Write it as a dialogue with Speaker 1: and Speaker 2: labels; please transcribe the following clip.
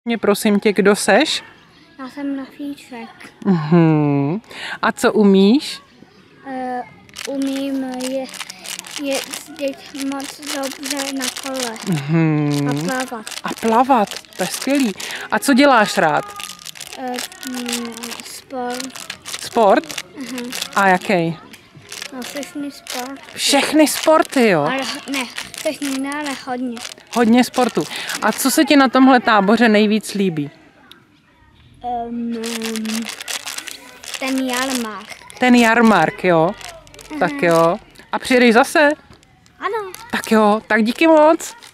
Speaker 1: Mě prosím tě, kdo seš?
Speaker 2: Já jsem Rafíček.
Speaker 1: A co umíš?
Speaker 2: Umím jezdit moc dobře na kole. A plavat.
Speaker 1: A plavat, to je skvělý. A co děláš rád?
Speaker 2: Sport.
Speaker 1: Sport? A jaký?
Speaker 2: No, všechny sport.
Speaker 1: Všechny sporty, jo?
Speaker 2: Ale ne, všechny ne, ale hodně.
Speaker 1: Hodně sportu. A co se ti na tomhle táboře nejvíc líbí?
Speaker 2: Ten jarmark.
Speaker 1: Ten jarmark, jo? Tak jo. A přijedeš zase?
Speaker 2: Ano.
Speaker 1: Tak jo, tak díky moc.